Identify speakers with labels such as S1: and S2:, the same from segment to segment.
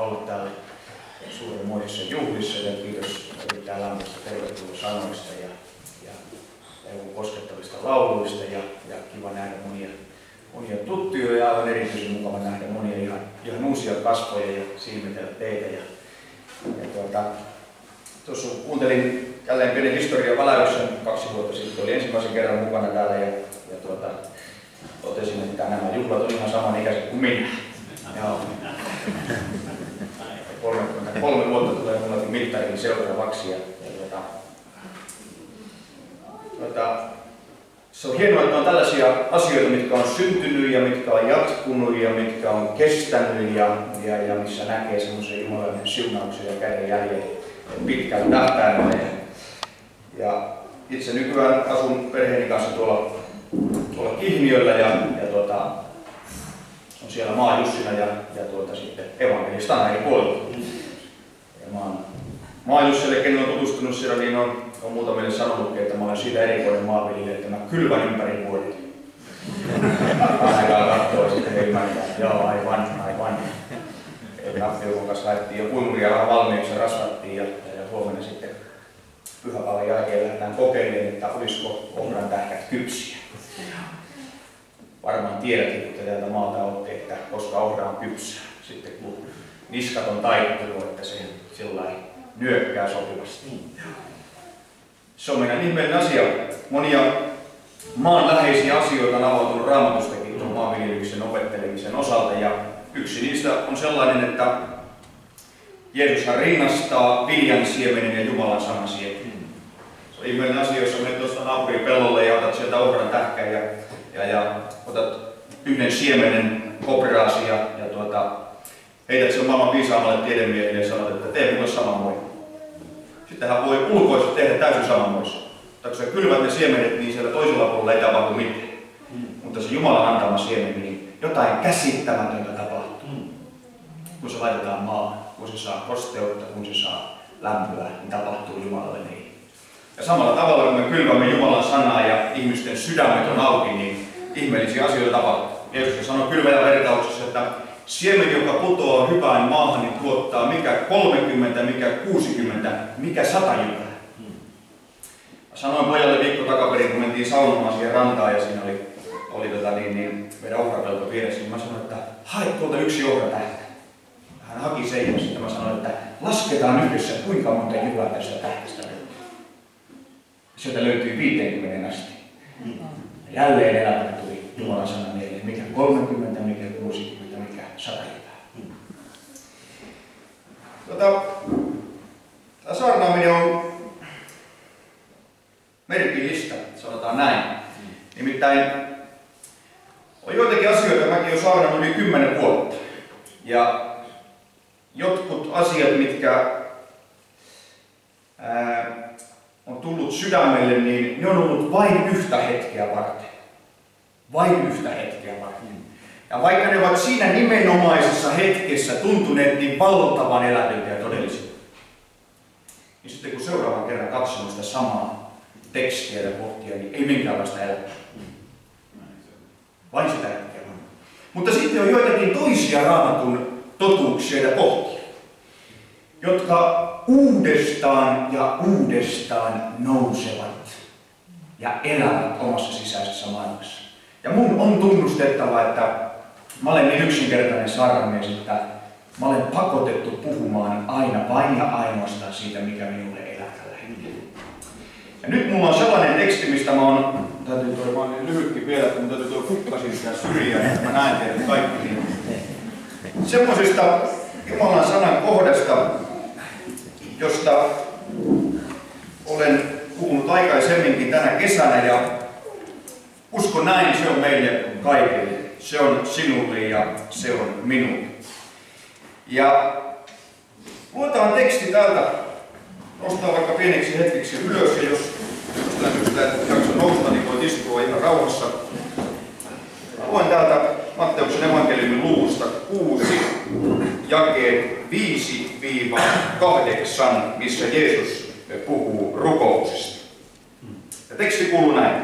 S1: olla täällä suurenmoisissa juhlissa ja kiitos erittäin lämpöistä tervetuloa sanoista ja koskettavista lauluista ja kiva nähdä monia tuttuja ja aivan erityisen mukava nähdä monia ihan uusia kasvoja ja silmitellä teitä. Tuossa kuuntelin jälleen pienen historian väläyksen 2 vuotta sitten, oli ensimmäisen kerran mukana täällä ja totesin, että nämä juhlat on ihan samanikäiset kuin minä. 33 vuotta tulee minullakin mittarikin seuraavaksi. Se on hienoa, että on tällaisia asioita, mitkä on syntynyt ja mitkä on jatkunut ja mitkä on kestänyt ja missä näkee semmoisen jumalainen siunauksen ja kädenjäljen pitkällä tähtäimellä. Ja itse nykyään asun perheeni kanssa tuolla Kihniöllä ja on siellä Maajussina ja sitten evankelistana eri puolilla. Ja Maajussille, ken on tutustunut siellä, niin on muutamille sanonutkin, että mä olen siitä erikoinen maanviljelijä, että mä kylvän ympäri vuodet. Aikaa kattoo sitten he ymmärtää, joo aivan. Rappiukon kanssa lähdettiin jo puimuria vähän valmiiksi ja rasvattiin ja huomenna sitten pyhäpäivän jälkeen lähdetään kokeilemaan, että olisiko ohran tähkät kypsiä. Varmaan tiedätte, kun te täältä maalta olette, että koska ohra on kypsää, sitten kun niskat on taittunut, että se sillain nyökkää sopivasti. Se on meidän ihmeellinen asia. Monia maanläheisiä asioita on avautunut Raamatustakin tuon maanviljelyksen opettelemisen osalta. Ja yksi niistä on sellainen, että Jeesushan rinnastaa viljan siemenen ja Jumalan sanan siemenen. Se on ihmeellinen asia, jos menet tuosta naapurin pellolle ja otat sieltä ohran tähkän ja otat yhden siemenen kopraasi ja heität sen maailman viisaammalle tiedemiehelle ja sanot, että tee minulle samanmoinen. Sitten hän voi ulkoisesti tehdä täysin samanmoisen. Tai kun sä kylvät ne siemenet, niin siellä toisella puolella ei tapahdu mitään. Mutta se Jumalan antama siemen, niin jotain käsittämätöntä tapahtuu. Kun se laitetaan maahan, kun se saa kosteutta, kun se saa lämpöä, niin tapahtuu Jumalalle niin. Ja samalla tavalla, kun me kylvämme Jumalan sanaa ja ihmisten sydämet on auki, niin ihmeellisiä asioita tapahtuu. Jeesus sanoi kylväjän vertauksessa, että siemen, joka putoaa hyvään maahan, niin tuottaa mikä 30, mikä 60, mikä 100 jyvää. Sanoin pojalle viikko takaperin, kun mentiin saunomaan siihen rantaan ja siinä oli meidän ohrapelto vieressä, niin mä sanoin, että hae tuolta yksi ohratähkä. Hän haki sen ja sitten mä sanoin, että lasketaan yhdessä, kuinka monta jyvää tästä tähkästä löytyy. Sieltä löytyi 50 asti. Jälleen elämä tuli Jumalan sana mieleen, mikä 30, mikä 60, mikä 100 jyvää. Tämä saarnaaminen on merkillistä, sanotaan näin. Nimittäin on joitakin asioita, mäkin olen saarnannut yli 10 vuotta. Ja jotkut asiat, mitkä on tullut sydämelle, niin ne on ollut vain yhtä hetkeä varten. Vain yhtä hetkeä varten. Ja vaikka ne ovat siinä nimenomaisessa hetkessä tuntuneet niin valtavan eläviltä ja todellisilta, niin sitten kun seuraavan kerran katsoo sitä samaa tekstiä ja kohtia, niin ei minkäänlaista elämää. Vain sitä hetkeä. Mutta sitten on joitakin toisia Raamatun totuuksia ja kohtia, jotka uudestaan ja uudestaan nousevat ja elävät omassa sisäisessä maailmassa. Ja mun on tunnustettava, että mä olen niin yksinkertainen saarnamies, että mä olen pakotettu puhumaan aina vain ja ainoastaan siitä, mikä minulle elää tällä hetkellä. Ja nyt mulla on sellainen teksti, mistä mä oon, mä oon niin lyhytkin vielä, että mun täytyy tuo kukkasin sitä syrjään, että mä näen teidät kaikki. Niin semmoisesta Jumalan sanan kohdasta, josta olen puhunut aikaisemminkin tänä kesänä ja uskon näin, se on meille kaikille. Se on sinulle ja se on minulle. Ja luetaan teksti täältä, nostaa vaikka pieneksi hetkeksi ylös ja jos tämmöistä jakso nousta, niin voit istua ihan rauhassa. Luen täältä Matteuksen evankeliumin luvusta 6, jakeet 5-8, missä Jeesus puhuu rukouksesta. Ja teksti kuuluu näin.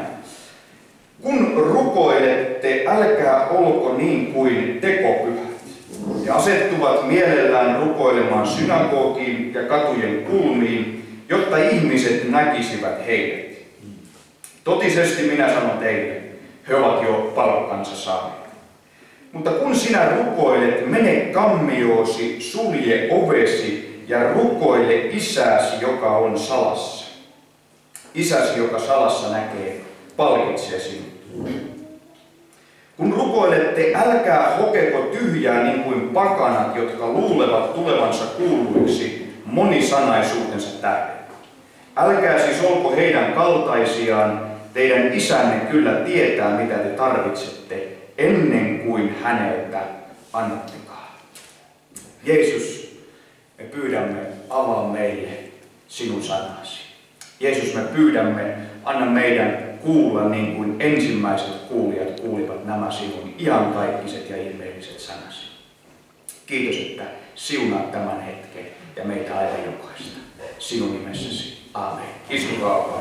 S1: Kun rukoilette, älkää olko niin kuin tekopyhät ja ja asettuvat mielellään rukoilemaan synagogiin ja katujen kulmiin, jotta ihmiset näkisivät heidät. Totisesti minä sanon teille, he ovat jo palkkansa saaneet. Mutta kun sinä rukoilet, mene kammiosi, sulje ovesi ja rukoile isäsi, joka on salassa. Isäsi, joka salassa näkee, palkitsee sinut. Kun rukoilette, älkää hokeko tyhjää niin kuin pakanat, jotka luulevat tulevansa kuuluiksi monisanaisuutensa tähden. Älkää siis olko heidän kaltaisiaan, teidän isänne kyllä tietää, mitä te tarvitsette, ennen kuin häneltä annattekaan. Jeesus, me pyydämme, avaa meille sinun sanasi. Jeesus, me pyydämme, anna meidän kuulla niin kuin ensimmäiset kuulijat kuulivat nämä sinun iankaikkaiset ja ihmeelliset sanasi. Kiitos, että siunaat tämän hetken ja meitä aivan jokaista. Sinun nimessäsi. Aamen. Istukaa olkaa.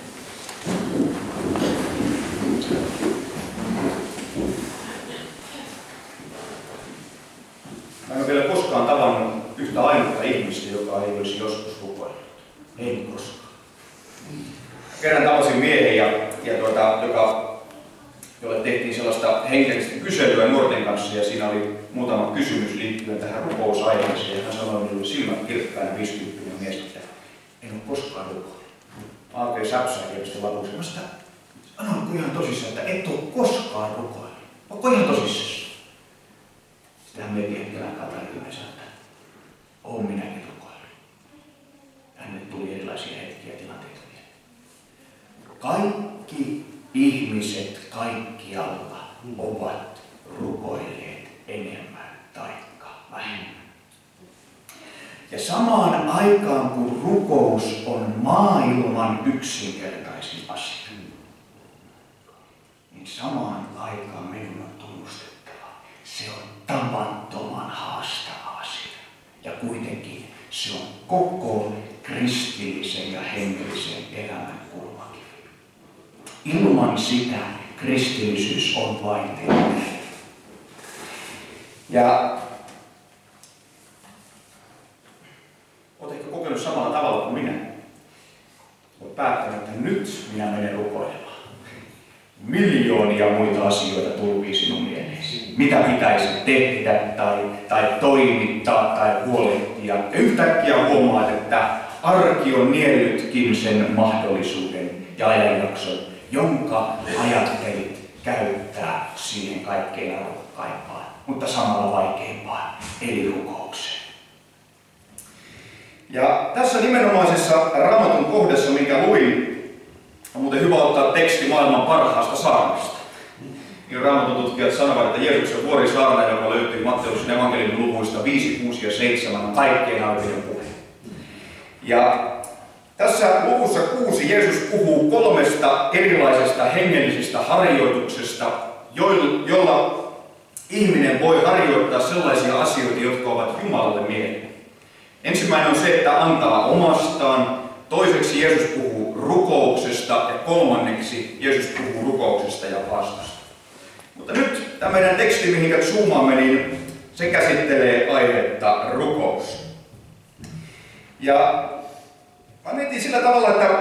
S1: Mä en ole vielä koskaan tavannut yhtä ainutta ihmistä, joka ei olisi joskus rukoillut. En koskaan. Kerran tapasin miehen, jolle tehtiin sellaista henkilöstä kyselyä nuorten kanssa, ja siinä oli muutama kysymys liittyen tähän rukousaiheeseen, ja hän sanoi minulle silmät kirkkaana 50 mies, että en ole koskaan rukoillut. Mä alkoin säpsää kielestä valuukseen. Mä sitä, anonko ihan tosissaan, että et ole koskaan rukoillut? Onko ihan tosissaan? Sitten hän mietin hetkelään katarina ja sanoi, että oon minäkin rukoillut. Hänelle tuli erilaisia hetkiä ja tilanteita. Kaikki ihmiset kaikkialla ovat rukoilleet enemmän tai vähemmän. Ja samaan aikaan, kun rukous on maailman yksinkertaisin asia, niin samaan aikaan minun on tunnustettava, se on tavattoman haastava asia. Ja kuitenkin se on koko kristillisen ja hengellisen elämän kulmakivi. Ilman sitä kristillisyys on vain teille. Ja olet ehkä kokenut samalla tavalla kuin minä. Olet päättänyt, että nyt minä menen rukoilemaan. Miljoonia muita asioita tulvii sinun mieleesi. Mitä pitäisi tehdä tai toimittaa tai huolehtia. Ja yhtäkkiä huomaat, että arki on niellytkin sen mahdollisuuden ja ajanjakson, jonka ajattelit käyttää siihen kaikkein arvokkaimpaan, mutta samalla vaikeimpaan, eli rukoukseen. Ja tässä nimenomaisessa Raamatun kohdassa, minkä luin, on muuten hyvä ottaa teksti maailman parhaasta saarnasta. Niin Raamatun tutkijat sanovat, että Jeesuksen vuorisaarna, joka löytyy Matteuksen evankeliumin luvuista 5, 6 ja 7, on kaikkein arvoinen puhe. Ja tässä luvussa 6 Jeesus puhuu 3 erilaisesta hengellisestä harjoituksesta, jolla ihminen voi harjoittaa sellaisia asioita, jotka ovat Jumalalle mieleen. Ensimmäinen on se, että antaa omastaan. Toiseksi Jeesus puhuu rukouksesta ja kolmanneksi Jeesus puhuu rukouksesta ja vastasta. Mutta nyt tämä meidän teksti, mihinkä zoomaamme, niin se käsittelee aihetta rukous. Ja mä mietin sillä tavalla, että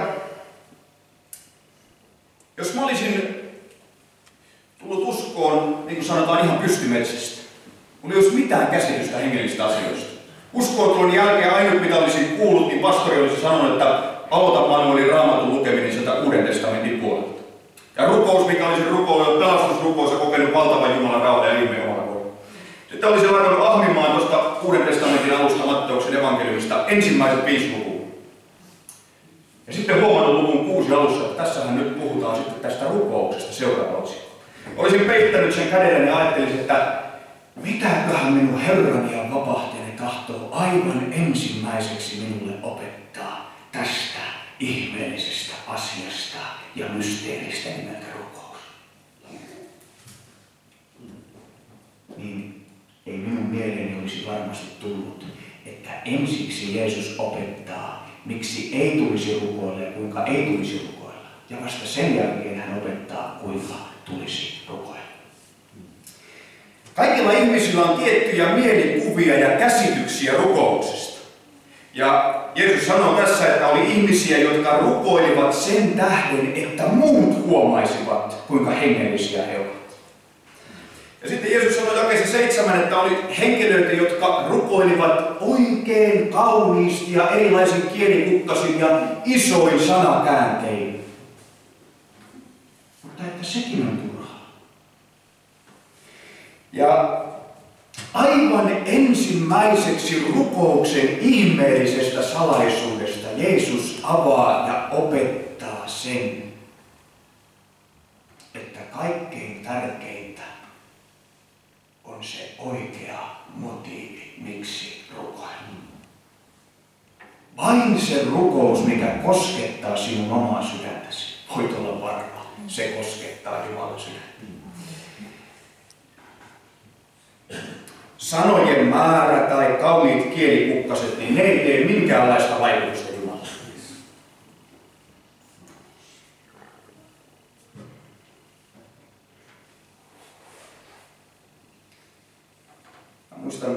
S1: jos mä olisin tullut uskoon, niin kuin sanotaan, ihan pystymetsästä, mulla ei olisi mitään käsitystä hengellisistä asioista. Uskoon jälkeen ainut, mitä olisin kuullut, niin pastori olisi sanonut, että aloita manuaalin Raamatun lukeminen sieltä Uuden testamentin puolelta. Ja rukous, mikä olisi rukous, pelastusrukous ja kokenut valtavan Jumalan rauhan ja ihmeen omalla kohdalla. Sitten olisin laittanut ahmimaan tuosta Uuden testamentin alusta Matteuksen evankeliumista ensimmäiset 5 lukua. Ja sitten huomannut luvun 6 alussa, että tässähän nyt puhutaan sitten tästä rukouksesta seuraava otsikko. Olisin peittänyt sen kädellä ja ajattelisin, että mitäköhän minun Herrani ja vapahtajani tahtoo aivan ensimmäiseksi minulle opettaa tästä ihmeellisestä asiasta ja mysteeristä nimeltä rukous. Niin ei minun mieleeni olisi varmasti tullut, että ensiksi Jeesus opettaa, miksi ei tulisi rukoilla ja kuinka ei tulisi rukoilla. Ja vasta sen jälkeen hän opettaa, kuinka tulisi rukoilla. Kaikilla Kaikilla ihmisillä on tiettyjä mielikuvia ja käsityksiä rukouksesta. Ja Jeesus sanoo tässä, että oli ihmisiä, jotka rukoilivat sen tähden, että muut huomaisivat, kuinka hengellisiä he ovat. Ja sitten Jeesus sanoi jakeessa 7, että oli henkilöitä, jotka rukoilivat oikein kauniisti ja erilaisin kielikukkasin ja isoin sanakääntein. Mutta että sekin on turhaa. Ja aivan ensimmäiseksi rukouksen ihmeellisestä salaisuudesta Jeesus avaa ja opettaa sen, että kaikkein tärkeintä on se oikea motiivi, miksi rukoilla. Vain se rukous, mikä koskettaa sinun omaa sydäntäsi, voit olla varma, se koskettaa Jumalan sydäntä. Sanojen määrä tai kauniit kielikukkaset, niin ne ei tee minkäänlaista vaikutusta Jumalaan. Mä muistan,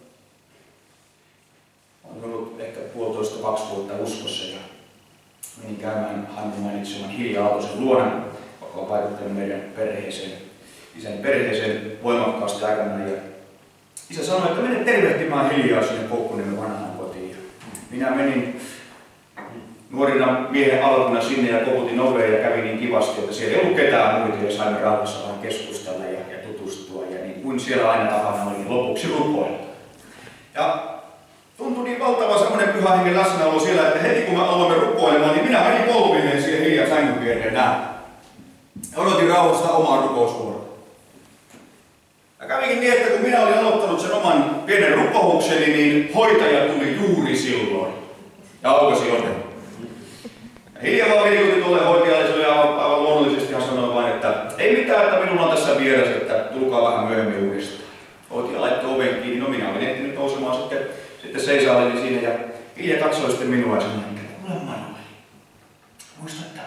S1: olen ollut ehkä 1,5–2 vuotta uskossa ja menin käymään Hannu mainitseman Hilja Aaltosen luona, joka on vaikuttanut meidän perheeseen, isän perheeseen voimakkaasti aikanaan. Ja isä sanoi, että mene tervehtimään Hiljaa sinne Koukkuniemen vanhaan kotiin. Minä menin nuorina miehen alkuna sinne ja koputin oveen ja kävin niin kivasti, että siellä ei ollut ketään muita ja saimme rauhassa vaan keskustella ja tutustua. Ja niin kuin siellä aina tapana oli, niin lopuksi rukoilla. Ja tuntui niin valtava semmoinen pyhän hengen läsnäolo siellä, että heti kun me aloimme rukoilemaan, niin minä menin polvilleen siihen Hiljan sängyn viereen näin. Odotin rauhassa omaa rukousvuoroa. Ja kävikin niin, että kun minä olin aloittanut sen oman pienen rukoukseni, niin hoitaja tuli juuri silloin ja aukasi oven. Hilja vaan liikutti tuolle hoitajalle, se oli aivan luonnollisesti, hän sanoi vain, että ei mitään, että minulla on tässä vieressä, että tulkaa vähän myöhemmin uudestaan. Hoitaja laittoi oven kiinni, no minä olin ehtinyt nousemaan sitten seisaalleni siinä ja Hilja katsoi sitten minua ja sanoi, että kuule Manueli, muista tämän.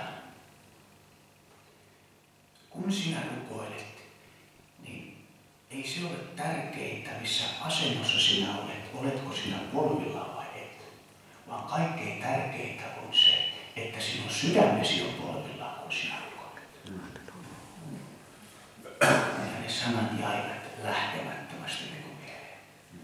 S1: Kun sinä rukoilet, niin ei se ole tärkeintä, missä asennossa sinä olet, oletko sinä polvilla vai et. Vaan kaikkein tärkeintä on se, että sinun sydämesi on polvillaan, kun sinä rukoilet. Ja ne sanat jäivät lähtemättömästi minun mieleen.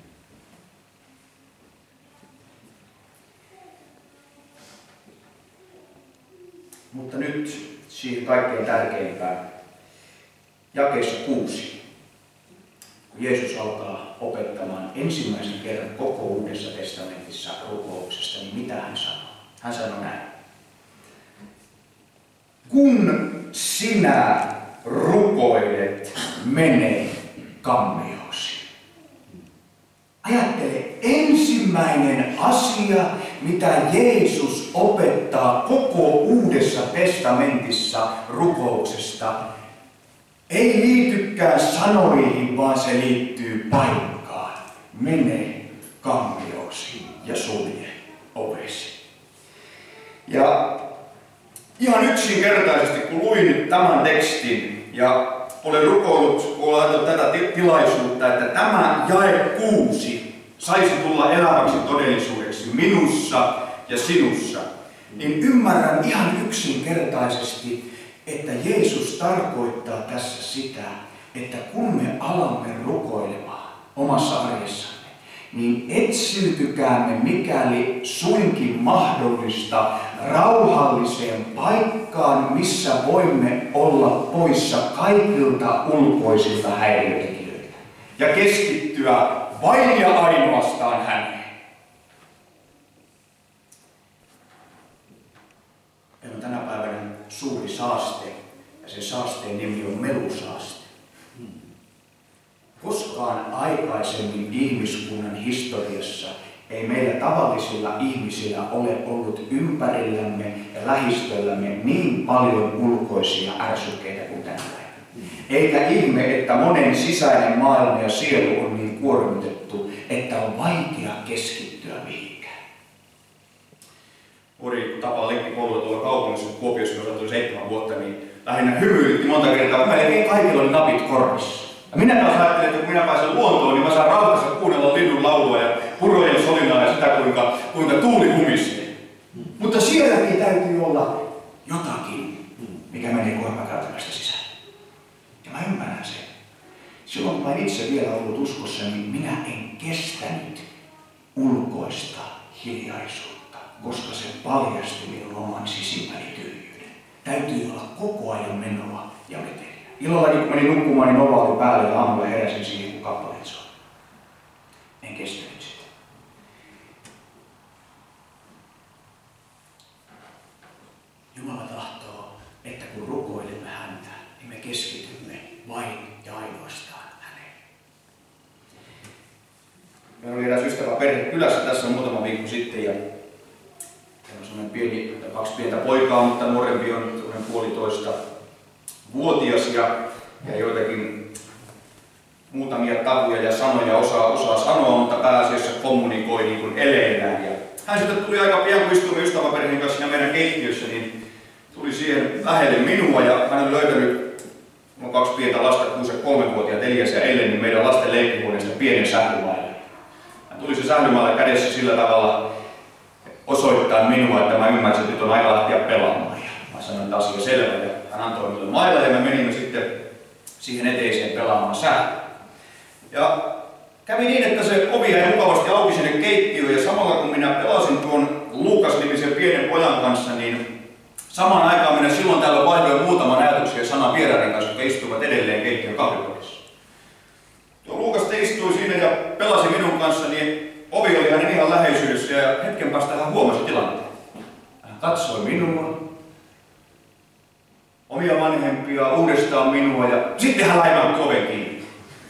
S1: Mutta nyt siihen kaikkein tärkeimpään. Jakeessa 6. Kun Jeesus alkaa opettamaan ensimmäisen kerran koko Uudessa testamentissa rukouksesta, niin mitä hän sanoo? Hän sanoo näin. Kun sinä rukoilet, mene kammiosi. Ajattele, ensimmäinen asia, mitä Jeesus opettaa koko Uudessa testamentissa rukouksesta, ei liitykään sanoihin, vaan se liittyy paikkaan. Mene kammiosi ja sulje ovesi. Ja ihan yksinkertaisesti, kun luin tämän tekstin ja olen rukoillut, kun olen tätä tilaisuutta, että tämä jae 6 saisi tulla eläväksi todellisuudeksi minussa ja sinussa, niin ymmärrän ihan yksinkertaisesti, että Jeesus tarkoittaa tässä sitä, että kun me alamme rukoilemaan omassa arjessamme, niin etsiytykäämme mikäli suinkin mahdollista rauhalliseen paikkaan, missä voimme olla poissa kaikilta ulkoisilta häiriötekijöiltä ja keskittyä vain ja ainoastaan häneen. Meillä on tänä päivänä suuri saaste ja sen saasteen nimi on melusaaste. Koskaan aikaisemmin ihmiskunnan historiassa ei meillä tavallisilla ihmisillä ole ollut ympärillämme ja lähistöllämme niin paljon ulkoisia ärsykkeitä kuin tänä päivänä. Eikä ihme, että monen sisäinen maailma ja sielu on niin kuormitettu, että on vaikea keskittyä mihinkään. Kun tapaa lenkkikoululla tuolla kaupungissa Kuopiossa, kun tuli 7 vuotta, niin lähinnä hymyilytti monta kertaa, kun melkein kaikilla oli napit korvissa. Ja minä taas ajattelin, että kun minä pääsen luontoon, niin mä saan rauhassa kuunnella linnun laulua ja purojen solinaa ja sitä, kuinka tuuli humisee. Mutta sielläkin täytyy olla jotakin, mikä menee kuormakäytävästä sisään. Ja mä ymmärrän sen. Silloin kun mä en itse vielä ollut uskossa, niin minä en kestänyt ulkoista hiljaisuutta, koska se paljasti minun oman sisimmäni tyhjyyden. Täytyy olla koko ajan menoa ja meteliä. Illallakin kun menin nukkumaan, niin nova oli päällä ja aamulla heräsin siihen, kun kappaleet soi. En kestänyt sitä. Jumala tahtoo, että kun rukoilemme häntä, niin me keskitymme vain ja ainoastaan häneen. Meillä oli eräs ystävä perhe kylässä tässä muutama viikko sitten ja on sellainen kaksi pientä poikaa, mutta nuorempi on 1,5-vuotias ja joitakin muutamia tavuja ja sanoja osaa sanoa, mutta pääasiassa kommunikoi niin kuin eleillään. Ja hän sitten tuli aika pian, kun istuimme ystäväperheen kanssa siinä meidän keittiössä, niin tuli siihen lähelle minua ja hän oli löytänyt, on 2 pientä lasta, 6- ja 3-vuotiaat Elias ja Ellen, niin meidän lasten leikkihuoneesta pienen sählymaalle. Hän tuli se sählymaalle kädessä sillä tavalla osoittaa minua, että mä ymmärsin, että nyt on aika lähteä pelaamaan. Ja mä sanoin, että asia selvä ja hän antoi minulle mailla ja me menimme sitten siihen eteiseen pelaamaan sählyä. Ja kävi niin, että se ovi jäi mukavasti auki sinne keittiöön ja samalla kun minä pelasin tuon Luukas-nimisen pienen pojan kanssa, niin samaan aikaan minä silloin täällä vaihdoin muutaman ajatuksen ja sanan vieraiden kanssa, jotka istuivat edelleen keittiön kahvikodissa. Tuo Luukas istui siinä ja pelasi minun kanssa, niin ovi oli hänen ihan läheisyydessä ja hetken päästä hän huomasi tilanteen. Hän katsoi minua, omia vanhempia, uudestaan minua ja sitten hän laivanti oven kiinni.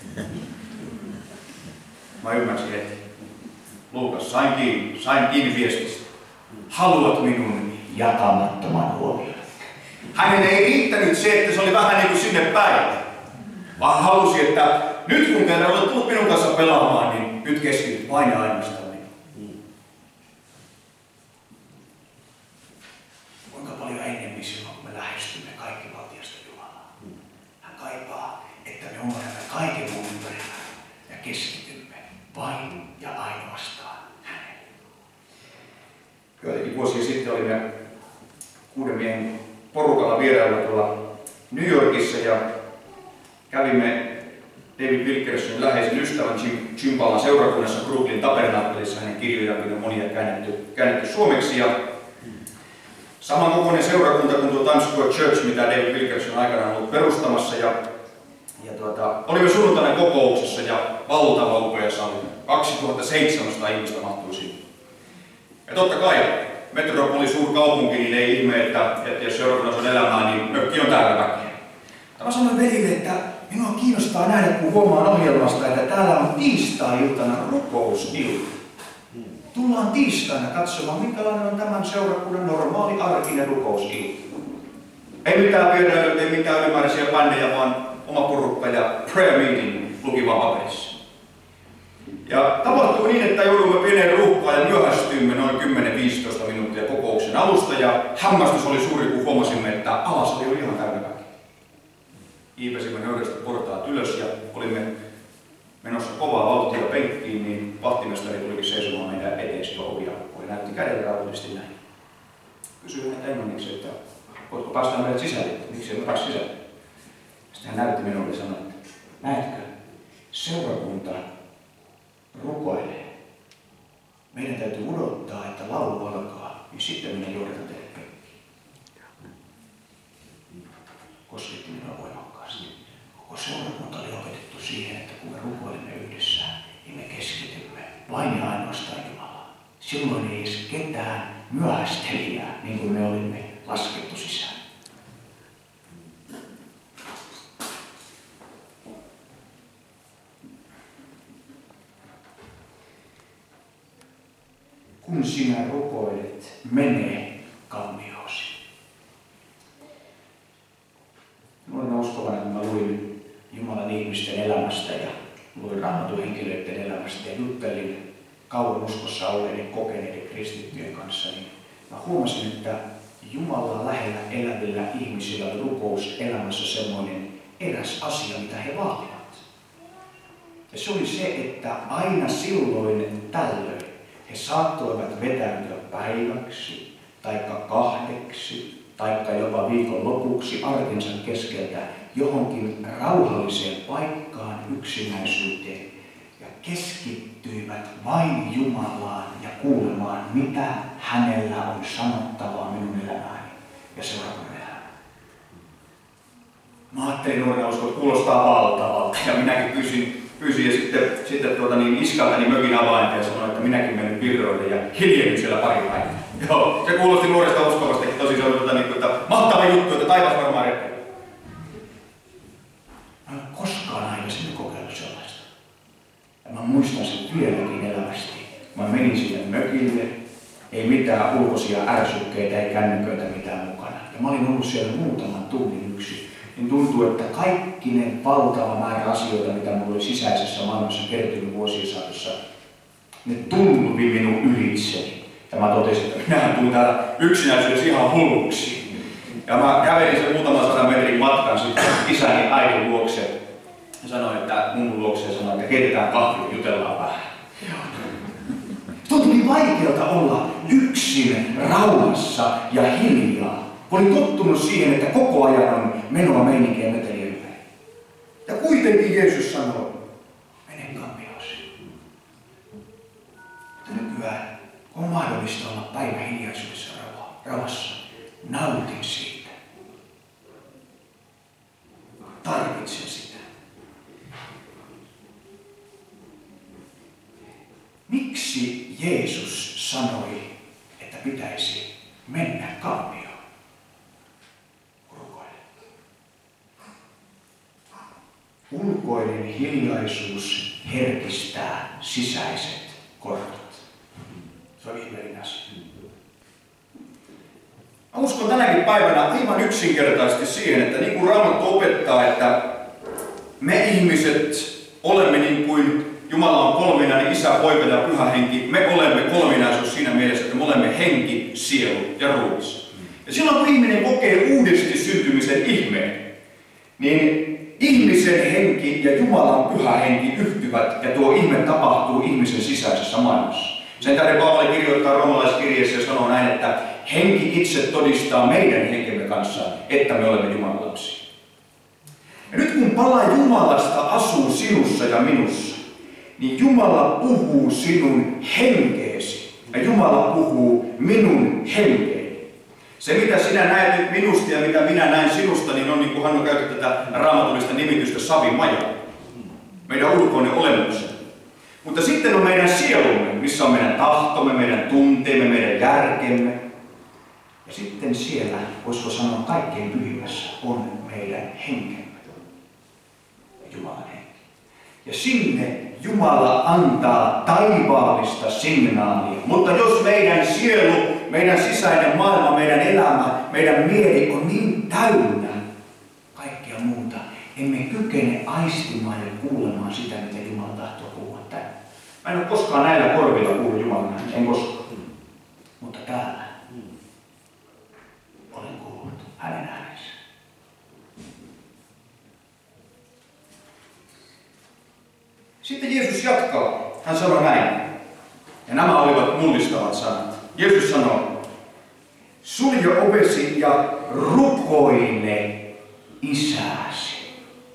S1: Mä ymmärsin, että Luukas, sain kiinni viestistä. Haluat minun jakamattoman huomion. Hänen ei riittänyt se, että se oli vähän niin kuin sinne päin, vaan halusi, että nyt kun kerran olet tullut minun kanssa pelaamaan, niin nyt keskityt vain ja ainoastaan minuun. Kuinka paljon enemmän silloin, kun me lähestymme kaikki valtiasta Jumalaa. Hän kaipaa, että me unohdamme kaiken muun ympärillä ja keskitymme vain ja ainoastaan hänelle. Joitakin vuosia sitten olimme 6 miehen porukalla vierailla tuolla New Yorkissa ja kävimme David Wilkersonin läheisen ystävän Jim Ballan seurakunnassa Brooklyn Tabernakkelissa. Hänen kirjojaan on monia käännetty suomeksi. Ja samankokoinen seurakunta kuin tuo Times Square Church, mitä David Wilkerson aikanaan on ollut perustamassa. Olimme sunnuntaina kokouksessa ja valtava upea sali. 2700 ihmistä mahtui sinne. Ja totta kai, metropoli suurkaupunki, niin ei ihme, että jos seurakunnassa on elämää, niin mökki on täynnä väkeä. Mä sanoin velille, että minua kiinnostaa nähdä, kun huomaan ohjelmasta, että täällä on tiistai-iltana rukousilta. Tullaan tiistaina katsomaan, minkälainen on tämän seurakunnan normaali arkinen rukousilta. Ei mitään vierailijoita, ei mitään ylimääräisiä bändejä, vaan oma porukka ja prayer meeting luki vaan paperissa. Ja tapahtui niin, että joudumme pieneen ruuhkaan ja myöhästyimme noin 10-15 minuuttia kokouksen alusta ja hämmästys oli suuri, kun huomasimme, että alasali oli ihan täynnä väkeä. Iipesimme nöyrästi portaat ylös ja olimme menossa kovaa vauhtia penkkiin, niin vahtimestari tulikin seisomaan meidän eteen sillä oviaukkoon ja näytti kädellä rauhallisesti näin. Kysyin häneltä englanniksi, että voitko päästä meidät sisälle, miksi emme pääse sisälle. Sitten hän näytti minulle ja sanoi, että näetkö, seurakunta rukoilee. Meidän täytyy odottaa, että laulu alkaa, niin sitten minä johdatan teille penkkiin. Kosketti minua voimakkaasti. Koko seurakunta oli opetettu siihen, että kun me rukoilemme yhdessä, niin me keskitymme vain ja ainoastaan Jumalaan. Silloin ei edes ketään myöhästelijää, niin kuin me olimme laskettu sisään. Kun sinä rukoilet, menee kaunioosi. Olen uskovainen, kun mä luin Jumalan ihmisten elämästä ja luin Raamatun henkilöiden elämästä ja juttelin kauan uskossa olleiden kokeneiden kristittyjen kanssa, niin mä huomasin, että Jumalaa lähellä elävillä ihmisillä oli rukous elämässä semmoinen eräs asia, mitä he vaativat.
S2: Ja se oli se, että aina silloin tällöin he saattoivat vetäytyä päiväksi, taikka 2, taikka jopa viikon lopuksi arkensa keskeltä johonkin rauhalliseen paikkaan, yksinäisyyteen, ja keskittyivät vain Jumalaan ja kuulemaan, mitä hänellä on sanottavaa minun elämääni ja seuraavana elämään. Mä ajattelin nuorena uskoa, että kuulostaa valtavalta, ja minäkin pyysin ja sitten iskaltani mökin avainta ja sanoin, että minäkin menen virroille ja hiljennyin siellä pari päivää. Joo, se kuulosti nuoresta uskovastakin tosi se oli, että mahtava juttu, että taivas varmaan reppii. Mä en ole koskaan aikaisemmin kokeillut sellaista. Ja mä muistan sen vieläkin elävästi. Mä menin sinne mökille, ei mitään ulkoisia ärsykkeitä, ei kännyköitä mitään mukana. Ja mä olin ollut siellä muutaman tunnin yksin. Niin tuntuu, että kaikkinen valtava määrä asioita, mitä mulla oli sisäisessä maailmassa kertynyt vuosien saatossa, ne tuntui minun ylitseni. Ja mä totesin, että minähän tulin täällä yksinäisyydessä ihan hulluksi. Ja mä kävelin sen muutaman 100 metrin matkan sitten isäni äidin luokse. Ja sanoin, että mun luokse sanoin, että keitetään kahvia ja jutellaan vähän. Tuntui niin vaikealta olla yksin, rauhassa ja hiljaa. Olin tottunut siihen, että koko ajan on menoa, meininkiä ja meteliä ympäri. Ja kuitenkin Jeesus sanoi, mene kammiosi. Mutta nykyään on mahdollista olla päivä hiljaisuudessa rauhassa. Nautin siitä. Tarvitsen sitä. Miksi Jeesus sanoi, että pitäisi mennä kammioon? Ulkoinen hiljaisuus herkistää sisäiset korvat. Se on ihmeellinen asia. Mä uskon tänäkin päivänä aivan yksinkertaisesti siihen, että niin kuin Raamattu opettaa, että me ihmiset olemme niin kuin Jumala on kolminainen, Isä, Poika ja Pyhä Henki. Me olemme kolminaisuus siinä mielessä, että me olemme henki, sielu ja ruumis. Ja silloin kun ihminen kokee uudesti syntymisen ihmeen, niin ihmisen henki ja Jumalan pyhä henki yhtyvät ja tuo ihme tapahtuu ihmisen sisäisessä maailmassa. Sen tähden Paavali kirjoittaa roomalaiskirjeessä ja sanoo näin, että henki itse todistaa meidän henkemme kanssa, että me olemme Jumalan lapsia. Ja nyt kun pala Jumalasta asuu sinussa ja minussa, niin Jumala puhuu sinun henkeesi ja Jumala puhuu minun henkeeni. Se, mitä sinä näet nyt minusta ja mitä minä näen sinusta, niin on niin kuin Hannu käytti tätä raamatullista nimitystä savimaja. Meidän ulkoinen olemuksemme. Mutta sitten on meidän sielumme, missä on meidän tahtomme, meidän tunteemme, meidän järkemme. Ja sitten siellä, voisiko sanoa kaikkein pyhimmässä, on meidän henkemme. Jumalan henki. Ja sinne Jumala antaa taivaallista signaalia. Mutta jos meidän sielu, meidän sisäinen maailma, meidän elämä, meidän mieli on niin täynnä kaikkea muuta, emme kykene aistimaan ja kuulemaan sitä, mitä Jumala tahtoo puhua tänne. Mä en ole koskaan näillä korvilla kuullut Jumalan äänen, en koskaan. Mutta täällä olen kuullut hänen äänensä. Sitten Jeesus jatkaa. Hän sanoi näin. Ja nämä olivat mullistavat sanat. Jeesus sanoi, sulje ovesi ja rukoile isäsi.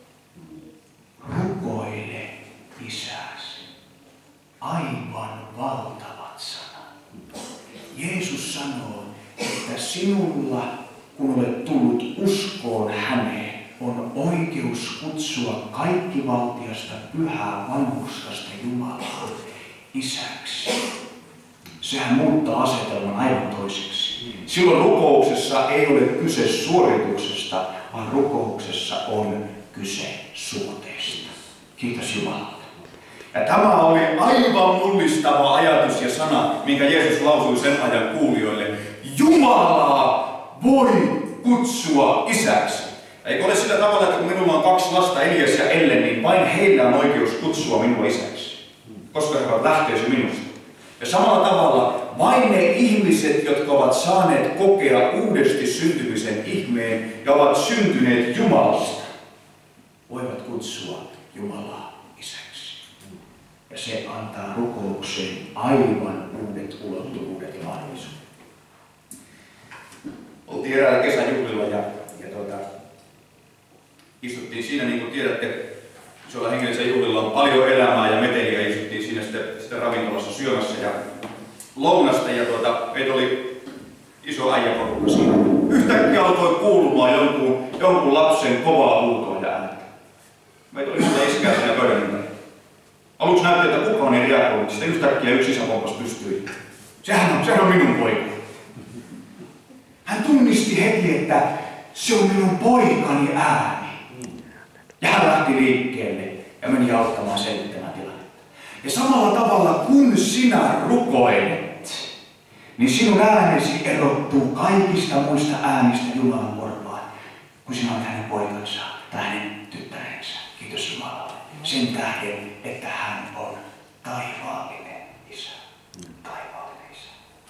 S2: Rukoile isäsi. Aivan valtavat sanat. Jeesus sanoo, että sinulla, kun olet tullut uskoon häneen, on oikeus kutsua kaikkivaltiasta pyhää vanhurskasta Jumalaa isäksi. Sehän muuttaa asetelman aivan toiseksi. Silloin rukouksessa ei ole kyse suorituksesta, vaan rukouksessa on kyse suhteesta. Kiitos Jumalalle. Ja tämä oli aivan mullistava ajatus ja sana, minkä Jeesus lausui sen ajan kuulijoille. Jumalaa voi kutsua isäksi. Eikö ole sillä tavalla, että kun minulla on 2 lasta, Elias ja Ellen, niin vain heillä on oikeus kutsua minua isäksi, koska he ovat lähtöisin minusta. Ja samalla tavalla vain ne ihmiset, jotka ovat saaneet kokea uudesti syntymisen ihmeen ja ovat syntyneet Jumalasta, voivat kutsua Jumalaa isäksi.
S1: Ja se antaa rukoukseen aivan uudet ulottuvuudet ja mahdollisuudet.
S2: Oltiin eräällä kesäjuhlilla ja istuttiin siinä, niin kuin tiedätte, isolla hengellisellä juhlilla on paljon elämää ja meteliä, ja istuttiin siinä sitten ravintolassa syömässä ja lounasta, ja meitä oli iso äijäporukka siinä. Yhtäkkiä alkoi kuulumaan jonkun lapsen kovaa huutoa ja ääntä. Meitä oli sitä iskää siinä pöydän ympäri. Aluksi näytti, että kukaan ei reagoinut, sitten yhtäkkiä yksi isä pompas pystyi. Sehän on minun poika. Hän tunnisti heti, että se on minun poikani ääni. Ja hän lähti liikkeelle ja meni auttamaan selittämään tilannetta. Ja samalla tavalla kun sinä rukoilet, niin sinun äänesi erottuu kaikista muista äänistä Jumalan korvaan, kun sinä olet hänen poikansa tai hänen tyttärensä. Kiitos Jumalalle. Sen tähden, että hän on taivaallinen isä. Taivaallinen isä.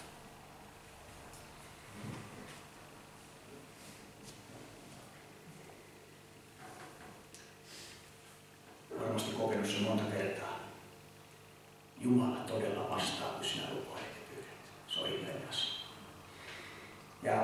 S2: Varmasti kokenut sen monta kertaa. Jumala todella vastaa, kun sinä rukoilet ja pyydät. Se on ihmeellinen asia. Ja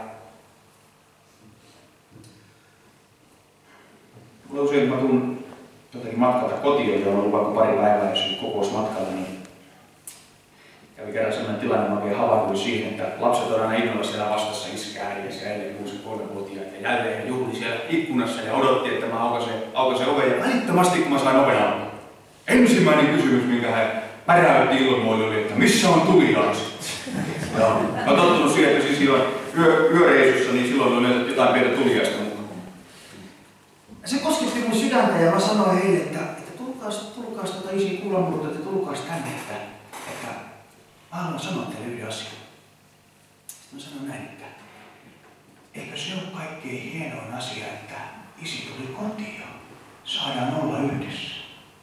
S2: mulla usein, kun mä tuun jotenkin matkalta kotiin, ja on ollut vaikka pari päivää, jos on kokousmatkalla, niin kävi kerran sellainen tilanne, mä oikein havahduin siihen, että lapset on aina innolla siellä vastassa, iskä, äiti, ja äiti 6-3-vuotiaat, ja jälleen juhli siellä ikkunassa ja odotti, että mä aukaisen oven, ja välittömästi kun mä sain oven auki. Ensimmäinen kysymys, minkä hän päräytti ilmoille, oli, että missä on tuliaiset? Mä oon tottunut siihen, että siis silloin yöreissussa, niin silloin on näytetty jotain pientä tuliaista mukaan.
S1: Se kosketti mun sydäntä ja mä sanoin heille, että tulkaas isi kullanmurta, että tulkaas tänne, että mä haluan sanoa teille yhden asian. Sitten mä sanoin näin, että eikö se ole kaikkein hienoin asia, että isi tuli kotiin ja saadaan olla yhdessä.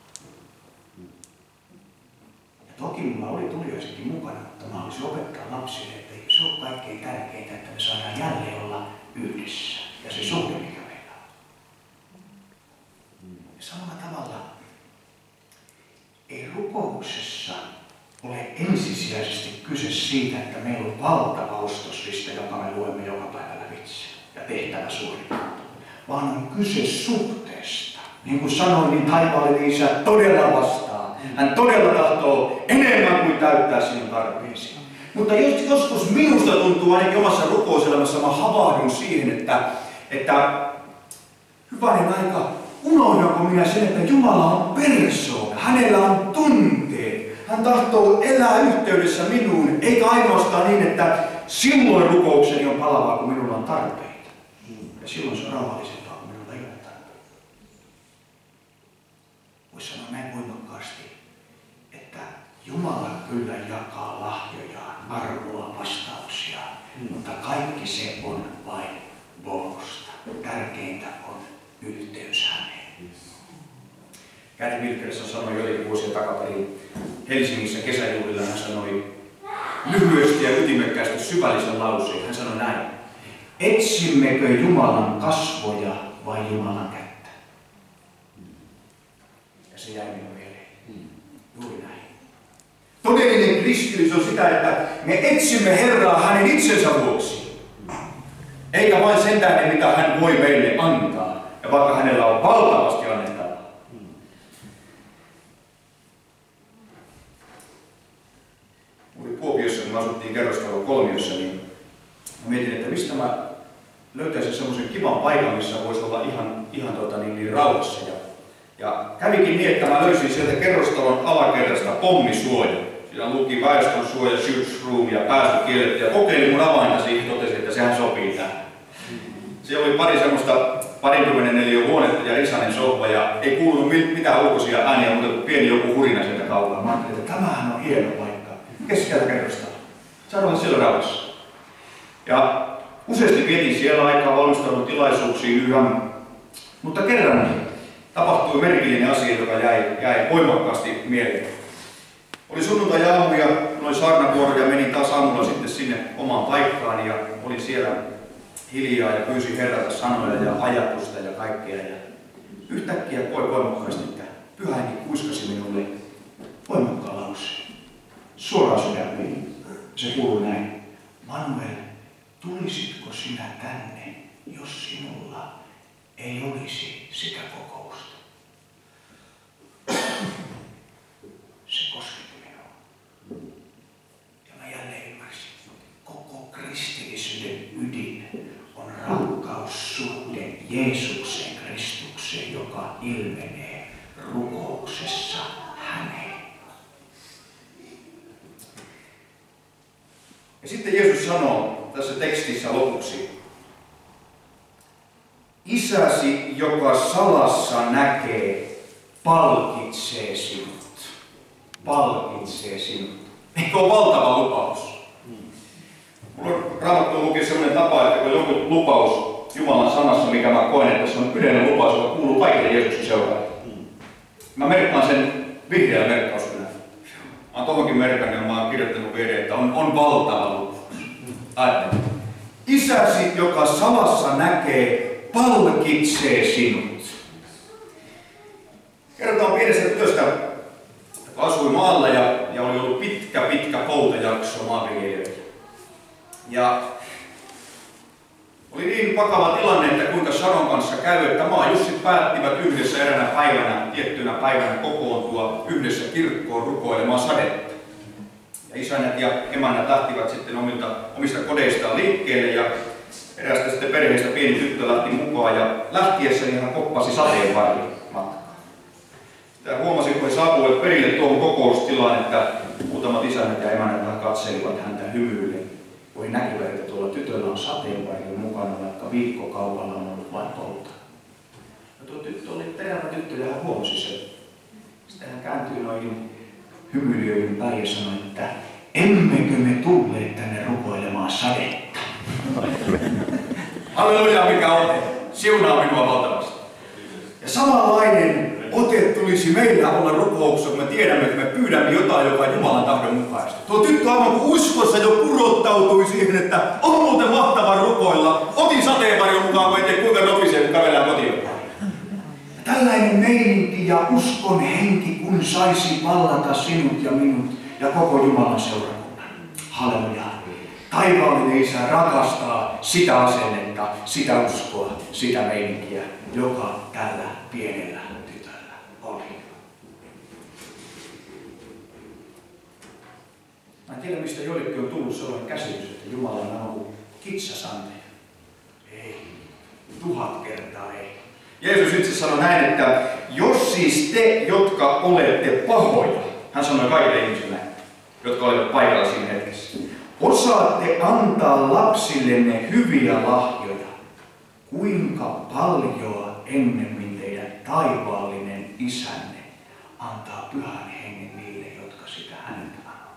S1: Ja toki mulla oli tuliaisetkin mukana, mutta mä haluaisin opettaa lapsille, että eikö se ole kaikkein tärkeintä, että me saadaan jälleen olla yhdessä. Ja se suhde, mikä meillä on. Ja samalla tavalla ei rukouksessa ole ensisijaisesti kyse siitä, että meillä on valtava ostoslista, joka me luemme joka päivä lävitse ja tehtävä suoritettu, vaan on kyse suhteesta. Niin kuin sanoin, niin taivaallinen isä todella vastaa. Hän todella tahtoo enemmän kuin täyttää sinun tarpeesi. Mutta joskus minusta tuntuu ainakin omassa rukouselämässä, mä havahdun siihen, että hyvänen aika, unohdanko minä sen, että Jumala on persoona. Hänellä on tunteet. Hän tahtoo elää yhteydessä minuun, eikä ainoastaan niin, että silloin rukoukseni on palavaa, kun minulla on tarpeita. Ja silloin se on rauhallisempaa, kun minulla ei ole tarpeita. Voisi sanoa näin voimakkaasti, että Jumala kyllä jakaa lahjojaan, arvoa, vastauksia, mutta kaikki se on vain bonusta. Tärkeintä on yhteys häneen.
S2: Käti Wilkerson sanoi joitakin vuosia takaperin Helsingissä kesäjuhlilla, hän sanoi lyhyesti ja ytimekkäästi syvällisen lauseen. Hän sanoi näin: etsimmekö Jumalan kasvoja vai Jumalan kättä? Ja se jäi minun mieleen. Juuri näin. Todellinen kristillisyys on sitä, että me etsimme Herraa hänen itsensä vuoksi. Eikä vain sen tähden, mitä hän voi meille antaa. Ja vaikka hänellä on valtavasti annettavaa. Oli Kuopiossa, kun asuttiin kerrostalon kolmiossa, niin mietin, että mistä mä löytäisin semmoisen kivan paikan, missä voisi olla ihan rauhassa. Ja kävikin niin, että mä löysin sieltä kerrostalon alakerrasta pommisuoja. Siinä luki väestön suoja, shoots room ja pääsy kielletty. Ja kokeilin mun avainta siihen, totesin, että sehän sopii tähän. Siellä oli pari semmoista 24 huonetta ja risainen sohva ja ei kuulunut mitään ulkoisia ääniä, mutta kuin pieni joku hurina sieltä kaukaa. Mä ajattelin, että tämähän on hieno paikka. Keskellä kerrostalo. Sain olla siellä rauhassa. Ja useasti vietin siellä aikaa valmistaudun tilaisuuksiin yhä, mutta kerran tapahtui merkillinen asia, joka jäi voimakkaasti mieleen. Oli sunnuntai-aamu ja noin saarnavuoro ja menin taas aamulla sitten sinne omaan paikkaan ja olin siellä hiljaa ja pyysin Herralta sanoja ja ajatusta ja kaikkea. Ja yhtäkkiä koin voimakkaasti, että Pyhä Henki kuiskasi minulle
S3: voimakkaan lauseen. Suoraan sydämeen. Se kuuluu näin. Manuel, tulisitko sinä tänne, jos sinulla ei olisi sitä kokousta? Se kosketti minua. Ja mä jälleen ymmärsin. Koko kristillisyyden ydin on rakkaussuhde Jeesukseen Kristukseen, joka ilmenee rukouksessa häneen.
S2: Ja sitten Jeesus sanoo tässä tekstissä lopuksi, isäsi, joka salassa näkee, palkitsee sinut. Palkitsee sinut. Eikö ole valtava lupaus? Mulla on Raamattuun lukee sellainen tapa, että kun joku lupaus Jumalan sanassa, mikä mä koen, että se on yleinen lupaus, joka kuuluu kaikille Jeesuksen seuraajille. Mä merkkaan sen vihreällä merkkauskynällä. Mä oon tohonkin merkannut ja mä oon kirjoittanut viereen, että on valtava lupaus. Ajattelen. Isäsi, joka salassa näkee, palkitsee sinut. Kerrotaan pienestä tytöstä, joka asui maalla ja oli ollut pitkä poutajakso maanviljelijöillä. Ja oli niin vakava tilanne, että kuinka Saron kanssa käy, että maajussit päättivät yhdessä eräänä päivänä, tiettynä päivänä kokoontua yhdessä kirkkoon rukoilemaan sadetta. Ja isännät ja emännät lähtivät sitten omista kodeistaan liikkeelle ja eräästä sitten perheestä pieni tyttö lähti mukaan ja lähtiessä hän koppasi sateenvarjon matkaan. Sitä huomasi, kun he saapuivat perille tuohon kokoustilaan, että muutamat isännät ja emännät katselivat häntä hymyillen, kun he näkivät, että tuolla tytöllä on sateenvarjon mukana, vaikka viikkokaupalla on ollut vain polta. Ja tuo tyttö oli terävä tyttö ja hän huomasi sen. Sitten hän kääntyi noihin hymyilijöihin päin ja sanoi, että emmekö me tulleet tänne rukoilemaan sadetta? Halleluja, mikä on. Siunaa minua valtavasti. Ja samanlainen ote tulisi meillä olla rukouksessa, kun me tiedämme, että me pyydämme jotain, joka on Jumalan tahdon mukaista. Tuo tyttö aivan kuin uskossa jo kurottautui siihen, että on muuten mahtava rukoilla. Otin sateenvarjon mukaan, kun ettei kuinka nopeasti kun kävellään kotiin.
S3: Tällainen meininki ja uskon henki, kun saisi vallata sinut ja minut ja koko Jumalan seurakunnan. Halleluja. Taivaallinen Isä rakastaa sitä asennetta, sitä uskoa, sitä meininkiä, joka tällä pienellä tytöllä oli. Mä en tiedä, mistä joillekin on tullut sellainen käsitys, että Jumala on ollut kitsasanteja. Ei. 1000 kertaa ei.
S2: Jeesus itse sanoi näin, että jos siis te, jotka olette pahoja, hän sanoi kaikille ihmisille näin, jotka olivat paikalla siinä hetkessä, osaatte antaa lapsillenne hyviä lahjoja, kuinka paljon ennemmin teidän taivaallinen Isänne antaa Pyhän Hengen niille, jotka sitä häneltä anoo.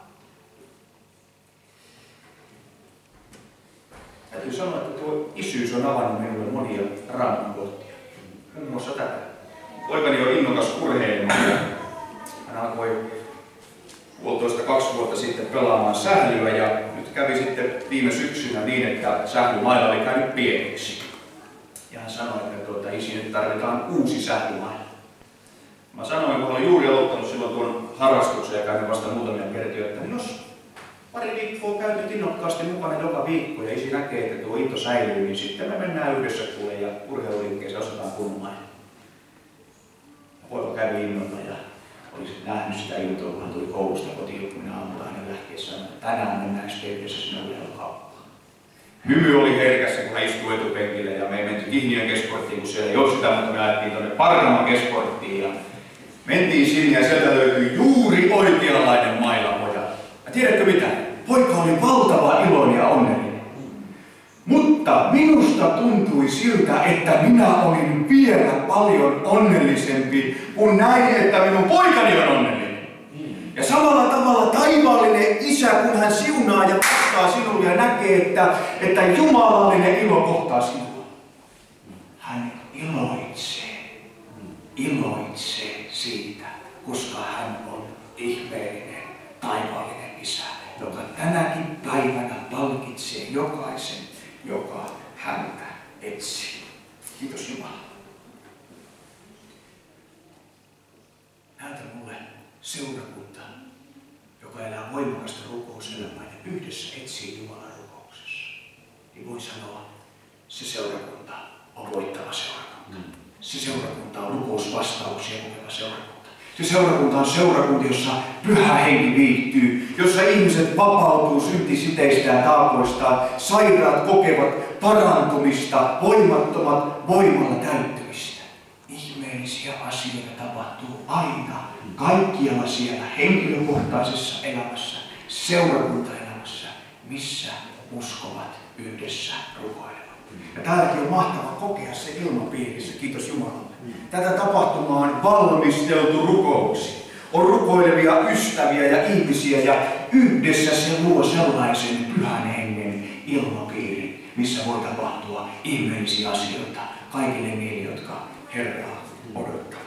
S2: Täytyy sanoa, että tuo isyys on avannut minulle monia Raamatun kohtia. Muun muassa tätä. Poikani on innokas urheilemaan ja hän alkoi 1,5–2 vuotta sitten pelaamaan sählyä ja nyt kävi sitten viime syksynä niin, että sählymailla oli käynyt pieneksi. Ja hän sanoi, että isi, nyt tarvitaan uusi sählymailla. Mä sanoin, kun olin juuri aloittanut silloin tuon harrastuksen ja käynyt vasta muutamia kertoja, että jos pari viikkoa käyty innokkaasti mukana joka viikko ja isi näkee, että tuo into säilyy, niin sitten me mennään yhdessä kuule ja urheiluliikkeeseen osataan kunnon mailla. Poika kävi innolla ja olisin nähnyt sitä intoa, kun hän tuli koulusta kotiin, kun minä aamulla hänen lähtiessä sanoin, että tänään mennään yhdessä sinne urheilukauppaan. Hymy oli herkässä, kun hän istui etupenkille ja me ei menty Kihniön kesporttiin, kun siellä ei ole sitä, mutta me ajettiin tuonne Parkaman kesporttiin ja mentiin sinne ja sieltä löytyi juuri oikeanlainen mailapoja. Ja tiedätkö mitä? Poika oli valtava iloinen ja onnellinen. Mutta minusta tuntui siltä, että minä olin vielä paljon onnellisempi, kun näin, että minun poikani on onnellinen. Ja samalla tavalla taivaallinen Isä, kun hän siunaa ja kohtaa sinulle ja näkee, että jumalallinen ilo kohtaa sinua. Hän iloitsee siitä, koska hän on ihmeellinen taivaallinen Isä, joka tänäkin päivänä palkitsee jokaisen, joka häntä etsii. Kiitos Jumala. Näytä mulle seurakunta,
S3: voimakasta rukouselämää ja yhdessä etsii Jumalan rukouksessa, niin voi sanoa, se seurakunta on voittava seurakunta. Se seurakunta on rukousvastauksia kokeva seurakunta. Se seurakunta on seurakunta, jossa Pyhä Henki viihtyy, jossa ihmiset vapautuu syntisiteistä ja taakoistaan, sairaat kokevat parantumista, voimattomat voimalla täyttymistä. Ihmeellisiä asioita tapahtuu aina, kaikkialla siellä henkilökohtaisessa elämässä, seurakuntaelämässä, missä uskovat yhdessä rukoilevat. Ja täälläkin on mahtava kokea se ilmapiirissä, kiitos Jumalalle. Tätä tapahtumaa on valmisteltu rukouksiin. On rukoilevia ystäviä ja ihmisiä ja yhdessä se luo sellaisen Pyhän Hengen ilmapiirin, missä voi tapahtua ihmeellisiä asioita kaikille niille, jotka Herraa odottavat.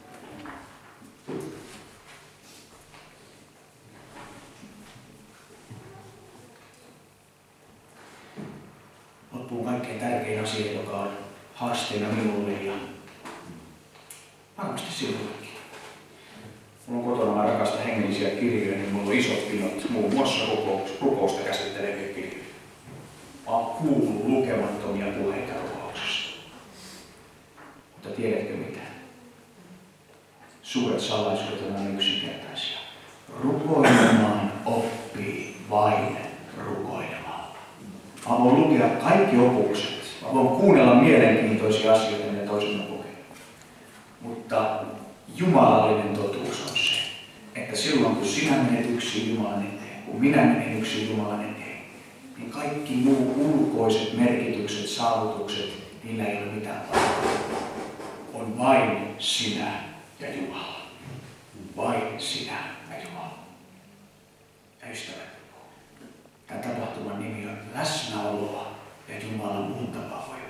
S3: Loppuun kaikkein tärkein asia, joka on haasteena minulle ja varmasti sinullekin. Mulla on kotona, mä rakastan hengellisiä kirjoja, niin mulla on isot pinot, muun muassa rukousta käsitteleviä kirjoja. Mä oon kuullut lukemattomia puheita rukouksesta. Mutta tiedätkö mitä? Suuret salaisuudet on yksinkertaisia. Rukoilemaan oppii vain rukoilemaan. Mä voin lukea kaikki opukset. Mä voin kuunnella mielenkiintoisia asioita, mitä toisena kokee. Mutta jumalallinen totuus on se, että silloin kun sinä menet yksin Jumalan eteen, kun minä menen yksin Jumalan eteen, niin kaikki muu ulkoiset merkitykset, saavutukset, niillä ei ole mitään paikkaa. On vain sinä ja Jumala. Vain sinä ja Jumala. Ja ystävät, tämän tapahtuman nimi on läsnäoloa ja Jumalan muuttavaa voimaa.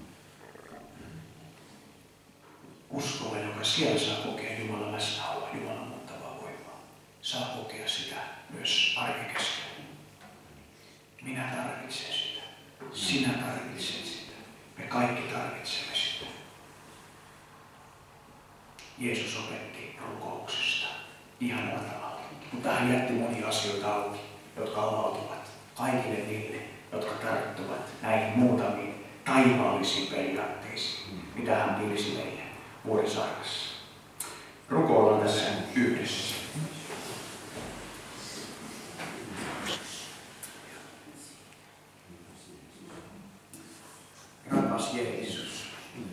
S3: Uskova, joka siellä saa kokea Jumalan läsnäoloa, Jumalan muuttavaa voimaa, saa kokea sitä myös arjen keskellä. Minä tarvitsen sitä. Sinä tarvitset sitä. Me kaikki tarvitsemme sitä. Jeesus opetti rukouksesta ihanalla tavalla, mutta hän jätti monia asioita auki, jotka avautuvat kaikille niille, jotka tarttuvat näihin muutamiin taivaallisiin periaatteisiin, mitä hän piirsi meille Vuorisaaressa. Rukoillaan tässä yhdessä. Rakas Jeesus.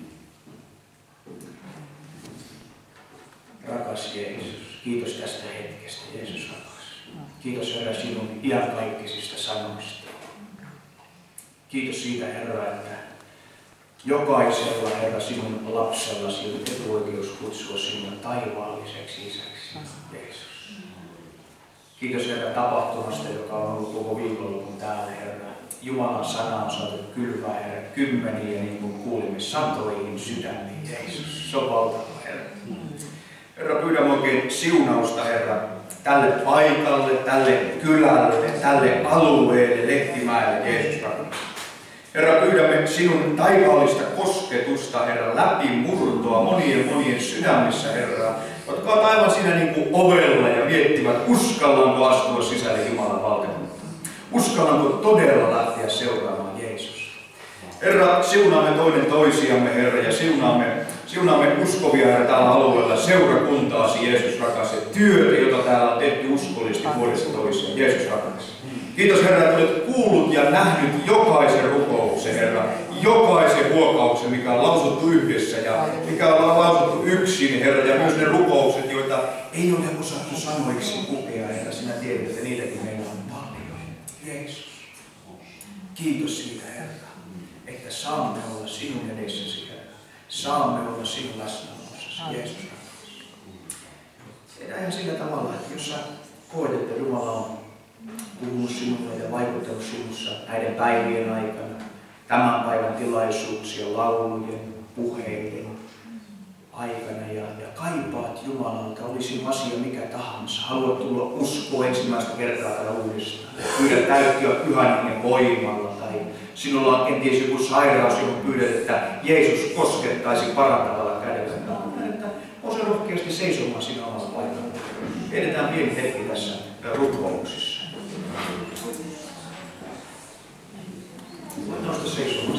S3: Rakas Jeesus. Kiitos tästä hetkestä, Jeesus rakas. Kiitos Herra sinun iankaikkisista sanoista. Kiitos siitä, Herra, että jokaisella, Herra, sinun lapsellasi on etuoikeus kutsua sinua taivaalliseksi isäksi, Jeesus. Kiitos Herra tapahtumasta, joka on ollut koko viikonlopun täällä, Herra. Jumalan sana on saatu kylvää, Herra, kymmeniä, niin kuin kuulimme, satoihin sydämiin, Jeesus. Se on valtava, Herra. Herra, pyydämme oikein siunausta, Herra, tälle paikalle, tälle kylälle, tälle alueelle, Lehtimäelle, Jeesus rakas. Herra, pyydämme sinun taivaallista kosketusta, Herra, läpimurtoa monien sydämissä, Herra, jotka ovat aivan siinä niin kuin ovella ja miettivät, uskallanko astua sisälle Jumalan valtakuntaan. Uskallanko todella lähteä seuraamaan Jeesusta. Herra, siunaamme toinen toisiamme, Herra, ja siunaamme uskovia, Herra, tällä alueella, seurakuntaasi, Jeesus rakas, ja työtä, jota täällä on tehty uskollisesti vuodesta toiseen, Jeesus rakas. Kiitos Herra, että olet kuullut ja nähnyt jokaisen rukouksen, Herra, jokaisen huokauksen, mikä on lausuttu yhdessä ja mikä on lausuttu yksin, Herra, ja myös ne rukoukset, joita ei ole osattu sanoiksi pukea, Herra, sinä tiedät, että niitäkin meillä on paljon. Jeesus, kiitos siitä, Herra, että saamme olla sinun edessäsi, Herra, saamme olla sinun läsnäolossasi, Jeesus. Tehdään sillä tavalla, että jos sä koet, että Jumala on puhunut sinulle ja vaikuttanut sinussa näiden päivien aikana, tämän päivän tilaisuuksien, laulujen, puheiden aikana ja kaipaat Jumalalta, olisi asia mikä tahansa, haluat tulla uskoa ensimmäistä kertaa tai uudestaan, pyydät täyttyä Pyhän Hengen voimalla tai sinulla on kenties joku sairaus, johon pyydät, että Jeesus koskettaisi parantavalla kädellä. Nouse rohkeasti seisomaan sinä omalla paikalla. Edetään pieni hetki tässä rukouksissa. Nosta seisomaan.